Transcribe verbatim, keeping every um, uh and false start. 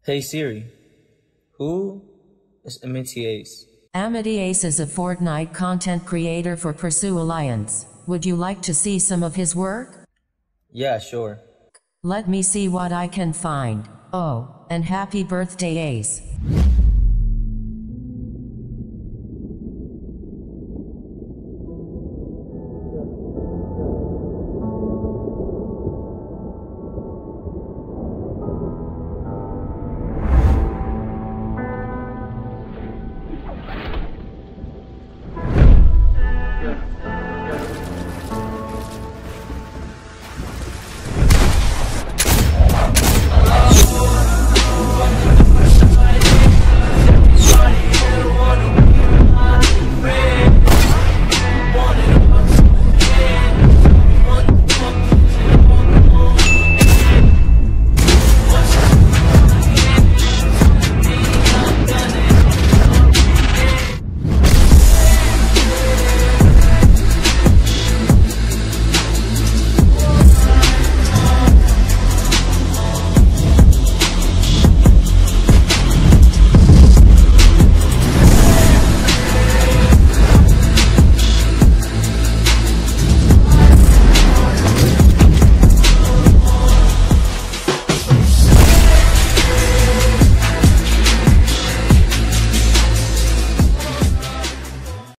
Hey Siri, who is Amity Ace? Amity Ace is a Fortnite content creator for Pursue Alliance. Would you like to see some of his work? Yeah, sure. Let me see what I can find. Oh, and happy birthday, Ace.